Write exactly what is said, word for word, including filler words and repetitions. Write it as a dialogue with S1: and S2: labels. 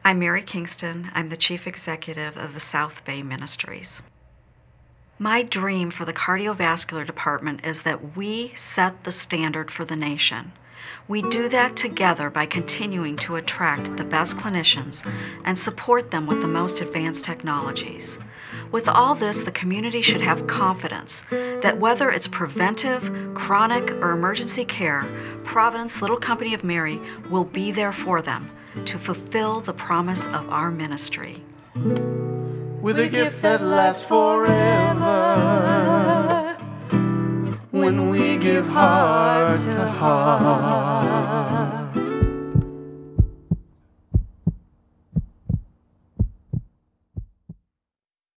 S1: I'm Mary Kingston. I'm the Chief Executive of the South Bay Ministries. My dream for the Cardiovascular Department is that we set the standard for the nation. We do that together by continuing to attract the best clinicians and support them with the most advanced technologies. With all this, the community should have confidence that whether it's preventive, chronic, or emergency care, Providence Little Company of Mary will be there for them to fulfill the promise of our ministry.
S2: With a gift that lasts forever, when we give heart to heart.